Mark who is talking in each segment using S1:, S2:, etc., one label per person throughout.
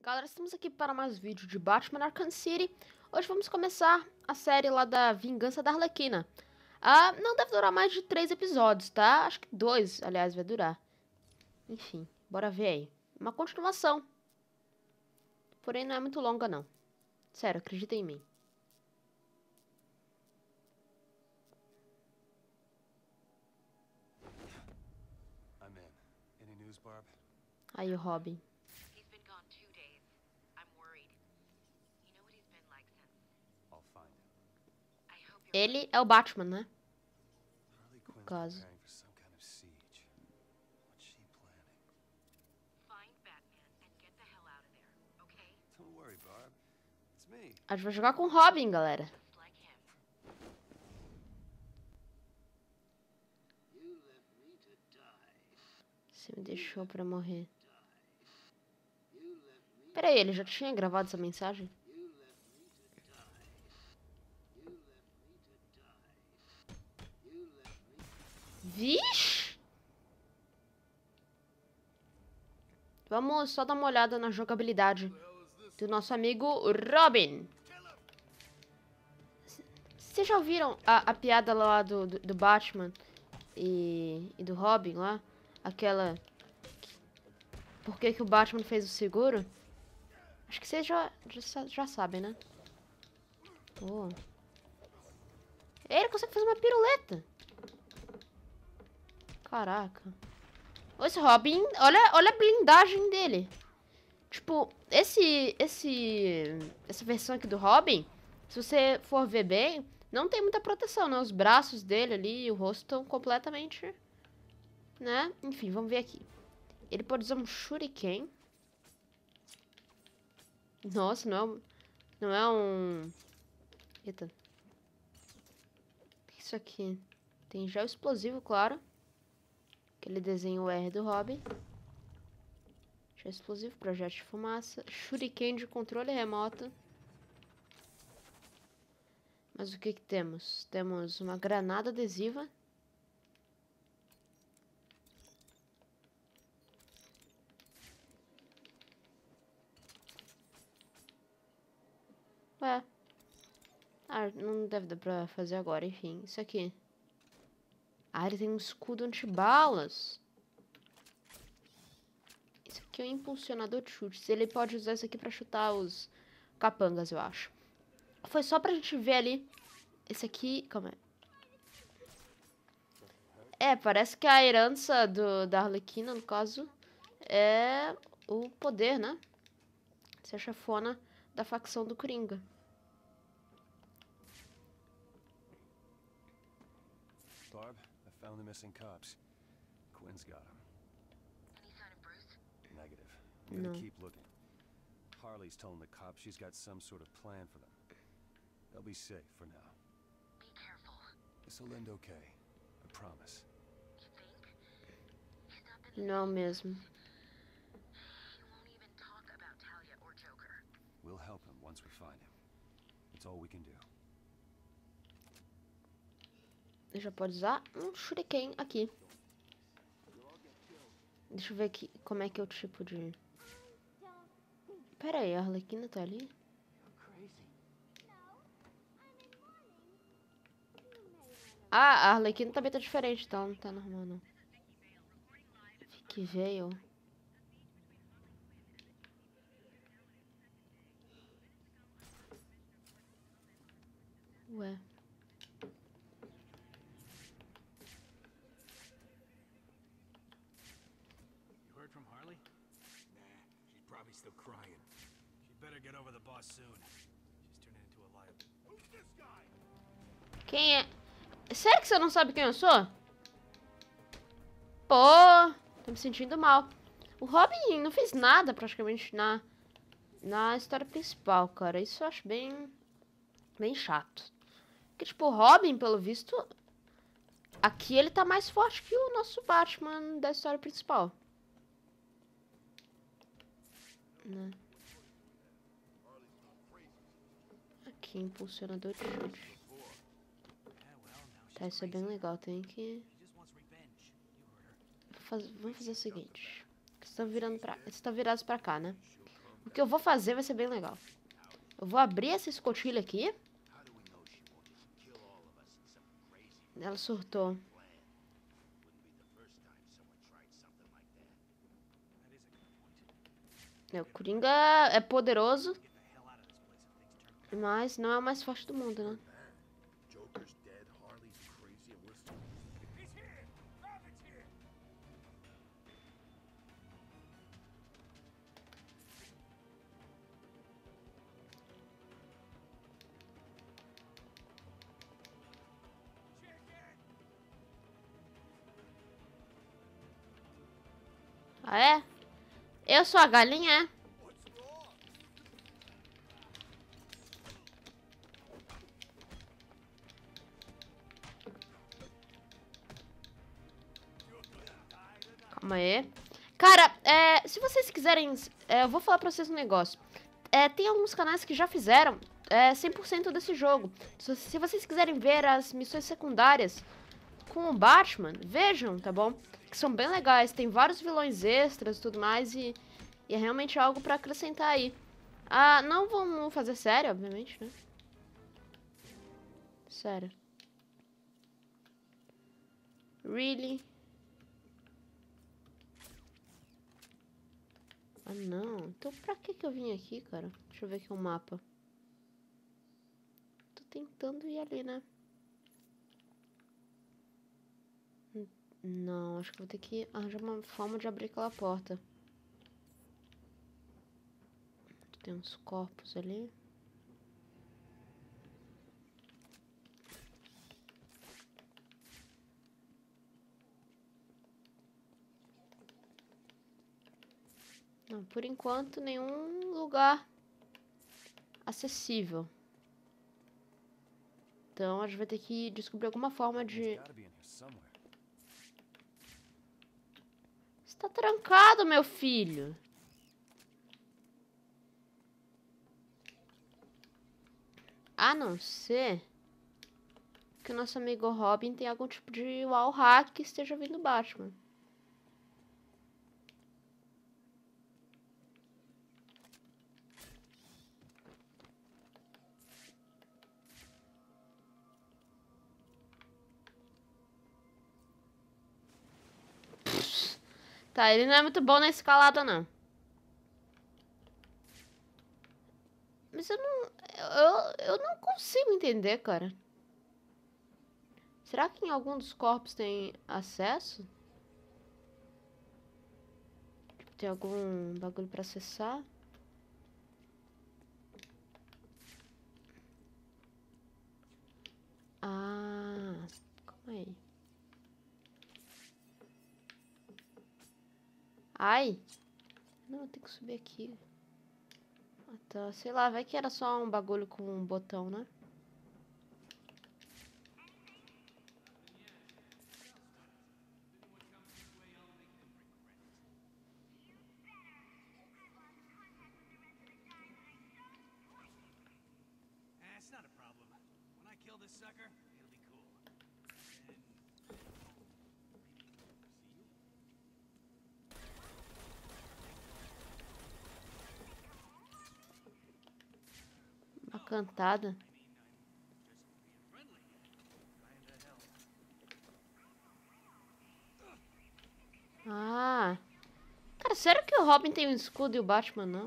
S1: Galera, estamos aqui para mais um vídeo de Batman Arkham City. Hoje vamos começar a série lá da Vingança da Arlequina. Não deve durar mais de 3 episódios, tá? Acho que 2, aliás, vai durar. Enfim, bora ver aí. Uma continuação. Porém, não é muito longa, não. Sério, acredita em mim.
S2: I'm in. Any news, Barb?
S1: Aí o Robin.
S3: He's been gone 2 days. I'm worried. You know what he's been like since.
S2: I'll find him.
S3: I hope you're
S1: Ele é o Batman, né?
S2: Harley Quinn's
S1: Caso.
S2: preparing for some kind of siege. What's she planning?
S3: find Batman and get the hell out of there, okay?
S2: Don't worry, Barb. It's me.
S1: A gente vai jogar com o Robin, galera.
S3: Just like him.
S1: Você me deixou pra morrer. Pera aí, ele já tinha gravado essa mensagem? Vixe! Vamos só dar uma olhada na jogabilidade do nosso amigo Robin. Vocês já ouviram a piada lá do Batman e do Robin lá? Aquela... Por que o Batman fez o seguro? Acho que vocês já sabem, né? Oh. Ele consegue fazer uma piruleta. Caraca. Olha esse Robin. Olha a blindagem dele. Tipo, essa versão aqui do Robin, se você for ver bem, não tem muita proteção, né? Os braços dele ali e o rosto estão completamente, né? Enfim, vamos ver aqui. Ele pode usar um shuriken. Nossa, não é um... Eita. O que é isso aqui? Tem gel explosivo, claro. Aquele desenho R do Robin. Gel explosivo, projeto de fumaça. Shuriken de controle remoto. Mas o que temos? Temos uma granada adesiva. Ué. Não deve dar pra fazer agora, enfim. Isso aqui. Ele tem um escudo antibalas. Isso aqui é um impulsionador de chutes. Ele pode usar isso aqui pra chutar os capangas, eu acho. Foi só pra gente ver ali. Esse aqui... Calma aí. Parece que a herança da Arlequina, no caso, é o poder, né? Ser a chefona da facção do Coringa.
S2: Barb, I found the missing cops. Quinn's got them.
S3: Any sign of Bruce?
S2: Negative. I'm gonna
S1: No.
S2: keep looking. Harley's telling the cops she's got some sort of plan for them. They'll be safe for now.
S3: Be careful.
S2: This'll end okay. I promise.
S3: You think? He's not been...
S1: Não mesmo.
S3: He won't even talk about Talia or Joker.
S2: We'll help him once we find him. It's all we can do.
S1: Ele já pode usar um shuriken aqui. Deixa eu ver aqui como é que é o tipo de... Pera aí, a Arlequina tá ali? A Arlequina também tá diferente, então não tá normal, não. Que veio. Ué.
S4: You heard from Harley? Nah, she's probably still crying. She'd better get over the boss soon. She's turning into a liability. Who's this guy?
S1: Quem é? Sério que você não sabe quem eu sou? Pô, tô me sentindo mal. O Robin não fez nada praticamente na história principal, cara. Isso eu acho bem chato. Porque, tipo, o Robin, pelo visto, aqui ele tá mais forte que o nosso Batman da história principal. Né? Aqui, impulsionador de chute. Tá, isso é bem legal. Tem que... Vamos fazer o seguinte. Vocês estão virados pra cá, né? O que eu vou fazer vai ser bem legal. Eu vou abrir essa escotilha aqui. Ela surtou. O Coringa é poderoso, mas não é o mais forte do mundo, né?
S5: Joker's dead, Harley's crazy, and we're still...
S4: He's here! Robin's here!
S1: Ah, é? Eu sou a galinha, é? Calma aí. Cara, se vocês quiserem... eu vou falar pra vocês um negócio. Tem alguns canais que já fizeram 100% desse jogo. Se vocês quiserem ver as missões secundárias com o Batman, vejam, tá bom? Que são bem legais. Tem vários vilões extras e tudo mais. E é realmente algo pra acrescentar aí. Ah, não vamos fazer sério, obviamente, né? Sério. Really? Ah, não. Então pra que eu vim aqui, cara? Deixa eu ver aqui o mapa. Tô tentando ir ali, né? Não, acho que vou ter que arranjar uma forma de abrir aquela porta. Tem uns corpos ali. Não, por enquanto, nenhum lugar acessível. Então, a gente vai ter que descobrir alguma forma de...
S2: He's gotta be in here somewhere.
S1: Está trancado, meu filho. A não ser que o nosso amigo Robin tenha algum tipo de wall hack que esteja vindo do Batman. Tá, ele não é muito bom na escalada, não. Mas eu não consigo entender, cara. Será que em algum dos corpos tem acesso? Tem algum bagulho pra acessar? Ah, calma aí. Ai. Não, eu tenho que subir aqui. Ah, tá. Sei lá, vai que era só um bagulho com um botão, né?
S4: It's not a problem. When I kill this sucker, it'll be cool. And...
S1: Uma cantada. Ah. Cara, sério que o Robin tem um escudo e o Batman não?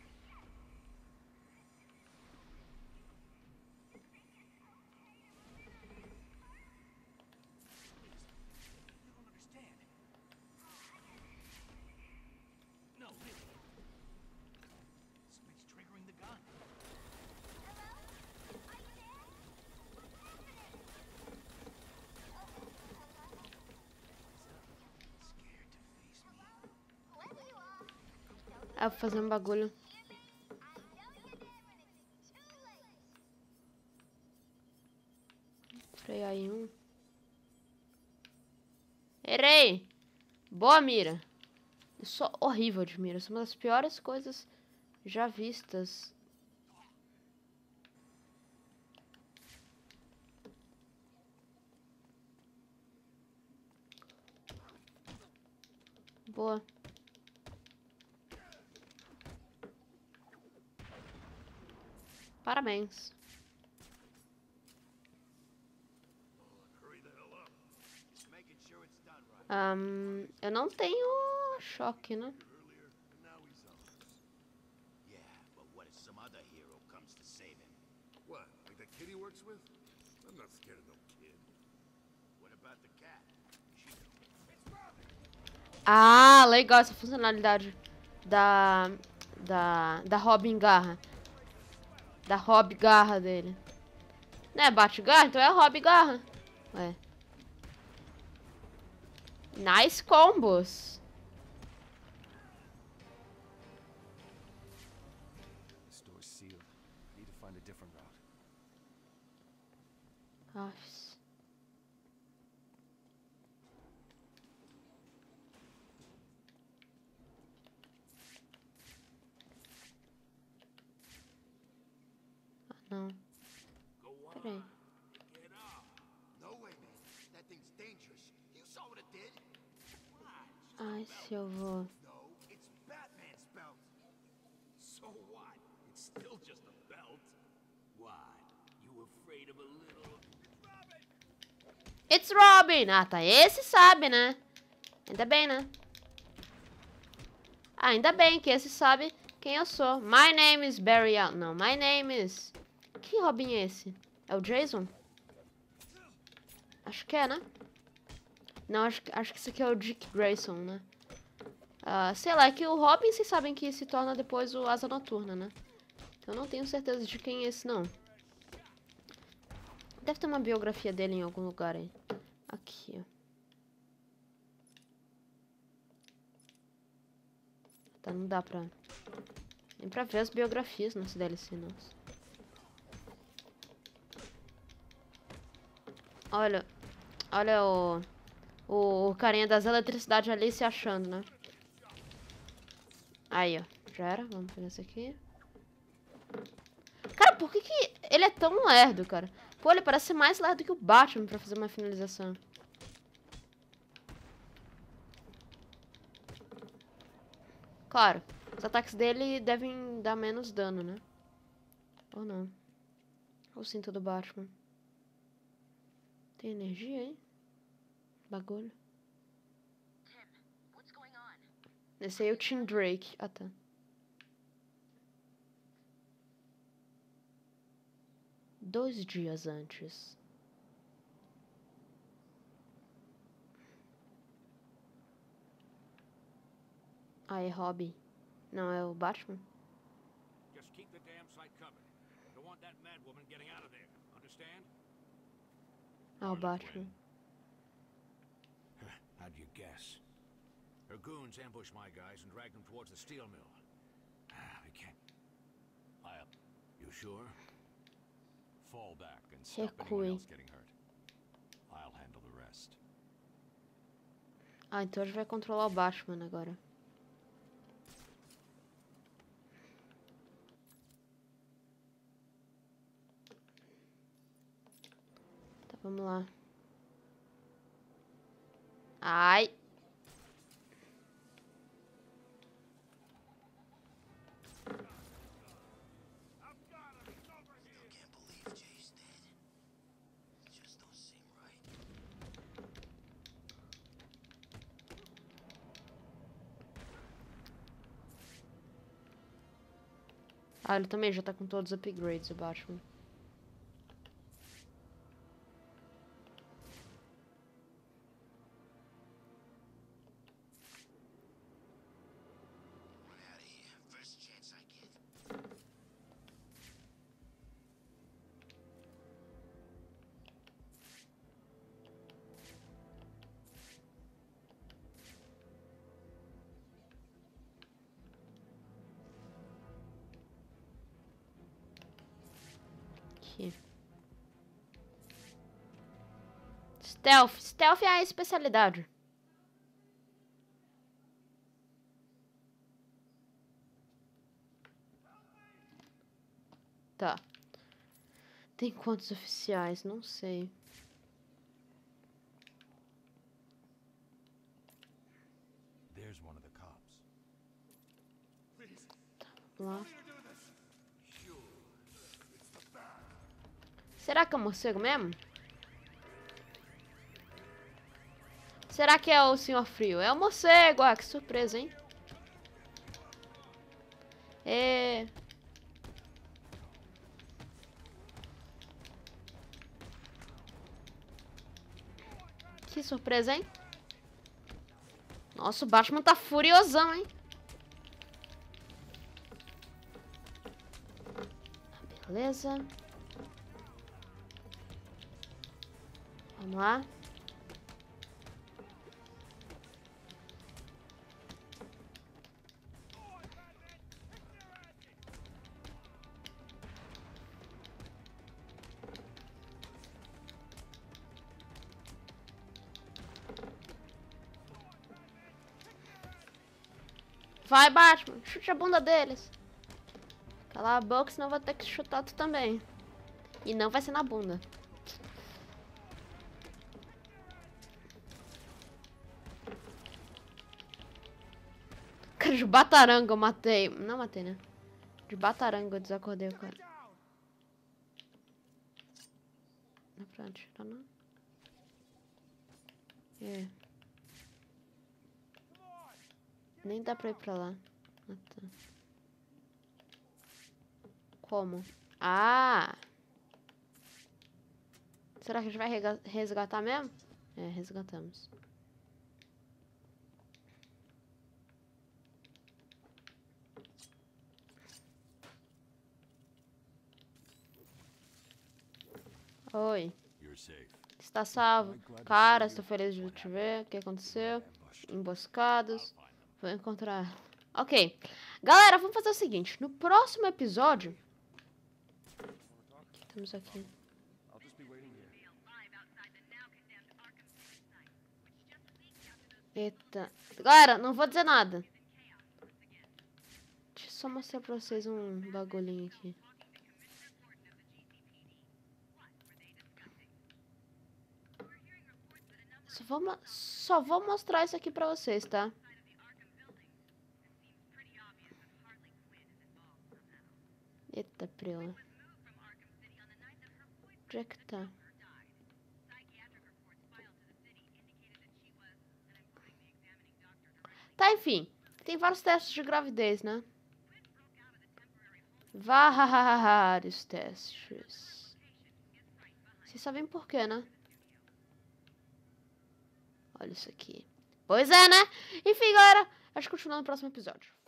S4: No, really. Somebody's triggering the gun. Scared to face me.
S1: Ah, vou fazer um bagulho. Frear em um. Errei! Boa mira. Eu sou horrível de mira. Isso é uma das piores coisas já vistas. Boa. Parabéns.
S5: Making sure it's done right.
S1: Eu não tenho choque, né?
S5: Earlier, and now he's ours.
S6: Yeah, but what if some other hero comes to save him?
S5: What, like that kid he works with? I'm not scared of no kid.
S6: What about the cat? She
S1: Ah, legal essa funcionalidade da Robin Garra. Da Rob Garra dele. Não é Bate-Garra? Então é a Rob Garra. Ué. Nice combos.
S2: The store's sealed. Need to find a different route.
S1: Nossa. Ah, não. Peraí.
S6: No way, man. That thing's dangerous. You saw what it did.
S1: Ai, se eu vou...
S6: No, it's Batman's belt.
S4: So what? It's still just a belt. What? You afraid of a little...
S1: It's Robin! Ah, tá. Esse sabe, né? Ainda bem, né? Ah, ainda bem que esse sabe quem eu sou. My name is Barry Allen. Não, my name is... Que Robin é esse? É o Jason? Acho que é, né? Não, acho que esse aqui é o Dick Grayson, né? Ah, sei lá, é que o Robin, vocês sabem que se torna depois o Asa Noturna, né? Então eu não tenho certeza de quem é esse, não. Deve ter uma biografia dele em algum lugar aí. Aqui, ó. Tá, não dá pra... Nem pra ver as biografias nesse DLC, nossa. Olha o carinha das eletricidades ali se achando, né? Aí, ó. Já era. Vamos pegar esse aqui. Cara, por que ele é tão lerdo, cara? Pô, ele parece ser mais lerdo que o Batman pra fazer uma finalização. Claro, os ataques dele devem dar menos dano, né? Ou não. O cinto do Batman. Tem energia aí? Bagulho.
S3: What's going on?
S1: Esse aí é o Tim Drake. Ah, tá. Dois dias antes. Ah, é Robin. Não, é o Batman?
S4: Just keep the damn site covered. Don't want that mad woman getting out of there. Understand?
S1: Ah, o Batman.
S4: How'd you guess? Her goons ambushed my guys and dragged them towards the steel mill. We can't... You sure?
S2: Fall back and stop anyone else getting hurt. I'll handle the rest.
S1: Ah, então a gente vai controlar o Batman agora. Tá, vamos lá. Ai!
S6: can't believe Jay's dead. It just don't seem right.
S1: Ah, ele também já tá com todos os upgrades, o Batman.
S6: Get out of here. First chance I get.
S1: Aqui. Stealth. Stealth é a especialidade. Tá. Tem quantos oficiais? Não sei.
S2: There's one of the cops.
S1: Vamos lá. Será que é um morcego mesmo? Será que é o Senhor Frio? É o morcego! Ah, que surpresa, hein? É... Que surpresa, hein? Nossa, o Batman tá furiosão, hein? Beleza. Vamos lá. Vai, Batman. Chute a bunda deles. Cala a boca, senão eu vou ter que chutar tu também. E não vai ser na bunda. Cara, de bataranga eu matei. Não matei, né? De bataranga eu desacordei o cara. Não é pra atirar, não? É. Nem dá pra ir pra lá. Ah, tá. Como? Ah! Será que a gente vai resgatar mesmo? É, resgatamos. Oi. Está salvo. Cara, estou feliz de te ver. O que aconteceu? Emboscados. Vou encontrar. Ok. Galera, vamos fazer o seguinte. No próximo episódio... O que temos aqui? Eita. Galera, não vou dizer nada. Deixa eu só mostrar pra vocês um bagulhinho aqui. Só vou mostrar isso aqui pra vocês, tá? Eita, prela. Onde é que tá? Tá, enfim. Tem vários testes de gravidez, né? Vários testes. Vocês sabem por quê, né? Olha isso aqui. Pois é, né? Enfim, galera. Acho que continuamos no próximo episódio.